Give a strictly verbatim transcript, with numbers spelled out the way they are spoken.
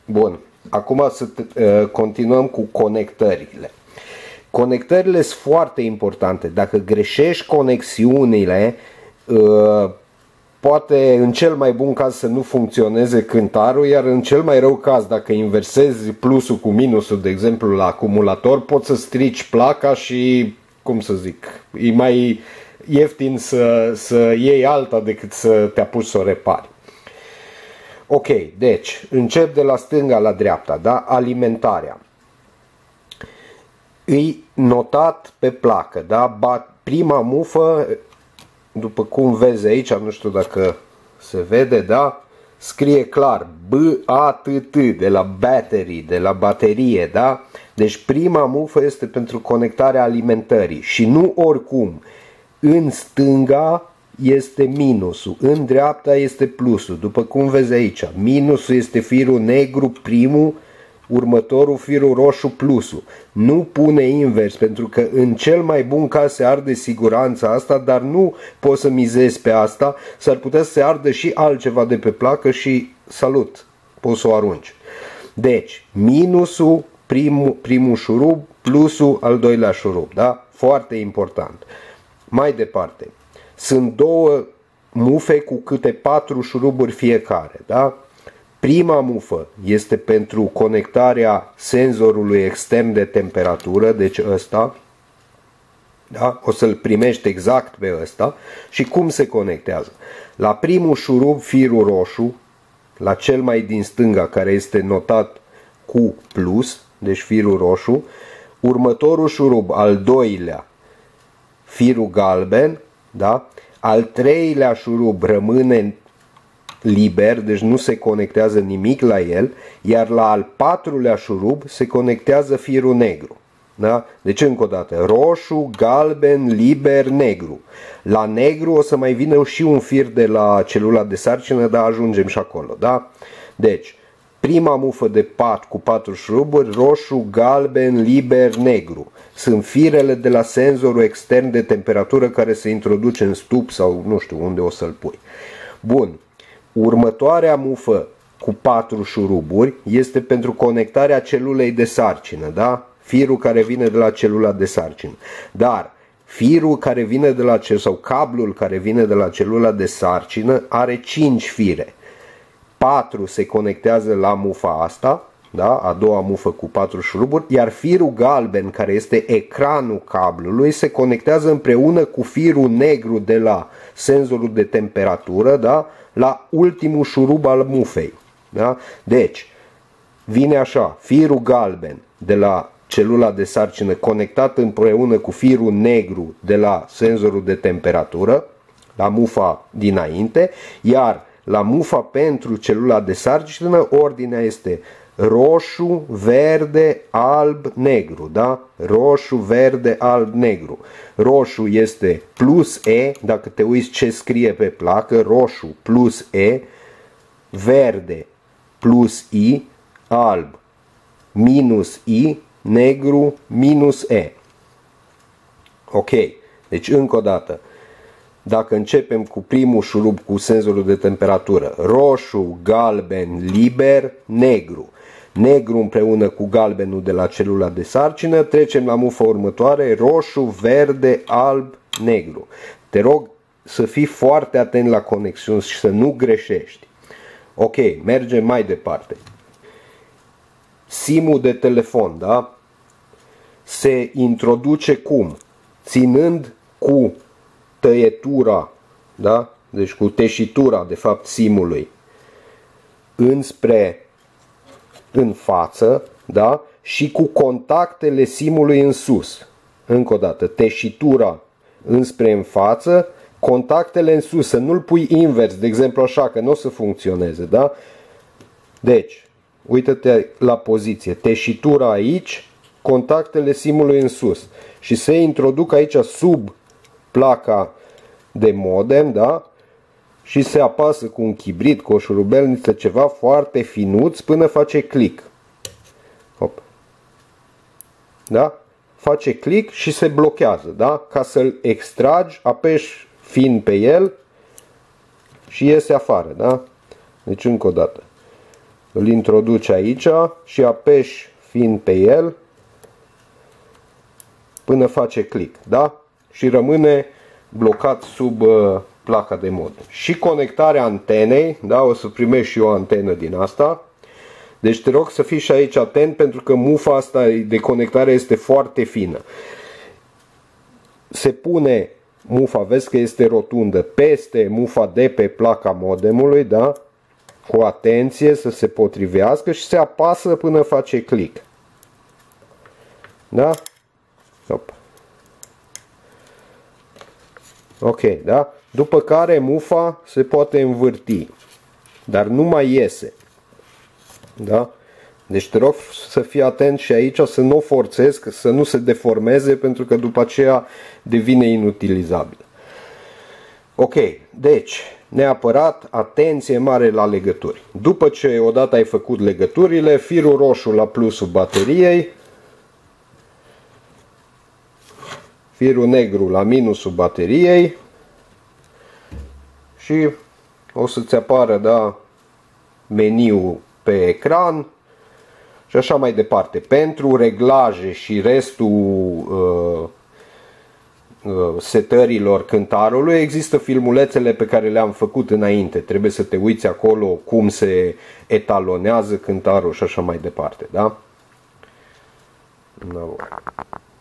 Bun, acum să uh, continuăm cu conectările. Conectările sunt foarte importante. Dacă greșești conexiunile, uh, poate în cel mai bun caz să nu funcționeze cântarul, iar în cel mai rău caz, dacă inversezi plusul cu minusul, de exemplu la acumulator, poți să strici placa și, cum să zic, e mai ieftin să, să iei alta decât să te apuci să o repari. Ok, deci încep de la stânga la dreapta, da? Alimentarea. Îi notat pe placă, da? Prima mufă, după cum vezi aici, nu știu dacă se vede, da? Scrie clar B A T T de la battery, de la baterie, da? Deci prima mufă este pentru conectarea alimentării și nu oricum. În stânga este minusul, în dreapta este plusul, după cum vezi aici. Minusul este firul negru primul, următorul firul roșu plusul. Nu pune invers, pentru că în cel mai bun caz se arde siguranța asta, dar nu poți să mizezi pe asta. S-ar putea să se ardă și altceva de pe placă și salut, poți să o arunci. Deci, minusul primul, primul șurub, plusul al doilea șurub, da? Foarte important. Mai departe, sunt două mufe cu câte patru șuruburi fiecare, da? Prima mufă este pentru conectarea senzorului extern de temperatură, deci ăsta, da? O să-l primești exact pe ăsta. Și cum se conectează? La primul șurub firul roșu, la cel mai din stânga, care este notat cu plus, deci firul roșu, următorul șurub, al doilea, firul galben, da? Al treilea șurub rămâne liber, deci nu se conectează nimic la el, iar la al patrulea șurub se conectează firul negru. Da? Deci încă o dată, roșu, galben, liber, negru. La negru o să mai vină și un fir de la celula de sarcină, dar ajungem și acolo. Da? Deci, prima mufă de pat cu patru șuruburi, roșu, galben, liber, negru. Sunt firele de la senzorul extern de temperatură care se introduce în stup sau nu știu unde o să-l pui. Bun. Următoarea mufă cu patru șuruburi este pentru conectarea celulei de sarcină, da? Firul care vine de la celula de sarcină. Dar firul care vine de la cel sau cablul care vine de la celula de sarcină are cinci fire. patru se conectează la mufa asta, da? A doua mufă cu patru șuruburi, iar firul galben, care este ecranul cablului, se conectează împreună cu firul negru de la senzorul de temperatură, da? La ultimul șurub al mufei. Da? Deci, vine așa, firul galben de la celula de sarcină conectat împreună cu firul negru de la senzorul de temperatură, la mufa dinainte, iar la mufa pentru celula de sarcină, ordinea este roșu, verde, alb, negru, da? Roșu, verde, alb, negru. Roșu este plus E, dacă te uiți ce scrie pe placă, roșu plus E, verde plus I, alb minus I, negru minus E. Ok, deci încă o dată. Dacă începem cu primul șurub cu senzorul de temperatură, roșu, galben, liber, negru. Negru împreună cu galbenul de la celula de sarcină, trecem la mufa următoare, roșu, verde, alb, negru. Te rog să fii foarte atent la conexiuni și să nu greșești. Ok, mergem mai departe. SIM-ul de telefon, da? Se introduce cum? Ținând cu tăietura, da? Deci cu teșitura, de fapt, SIM-ului înspre în față, da? Și cu contactele SIM-ului în sus. Încă o dată, teșitura înspre în față, contactele în sus, să nu-l pui invers, de exemplu așa, că nu o să funcționeze, da? Deci, uită-te la poziție, teșitura aici, contactele SIM-ului în sus și se introduc aici sub placa de modem, da? Și se apasă cu un chibrit, cu o șurubelniță, ceva foarte finuț până face click. Hop. Da? Face click și se blochează, da? Ca să-l extragi, apeși fin pe el și iese afară, da? Deci încă o dată. îl introduci aici și apeși fiind pe el până face click, da? Și rămâne blocat sub uh, placa de modem. Și conectarea antenei, da? O să primești și o antenă din asta. Deci te rog să fii și aici atent, pentru că mufa asta de conectare este foarte fină. Se pune mufa, vezi că este rotundă, peste mufa de pe placa modemului, da? Cu atenție să se potrivească și se apasă până face click. Da? Hop. Ok, da? După care mufa se poate învârti, dar nu mai iese. Da? Deci te rog să fii atent și aici, să nu o forțezi, să nu se deformeze, pentru că după aceea devine inutilizabil. Ok, deci neapărat atenție mare la legături. După ce odată ai făcut legăturile, firul roșu la plusul bateriei, firul negru la minusul bateriei și o să-ți apară, da, meniul pe ecran și așa mai departe. Pentru reglaje și restul uh, uh, setărilor cântarului există filmulețele pe care le-am făcut înainte. Trebuie să te uiți acolo cum se etalonează cântarul și așa mai departe, da? No.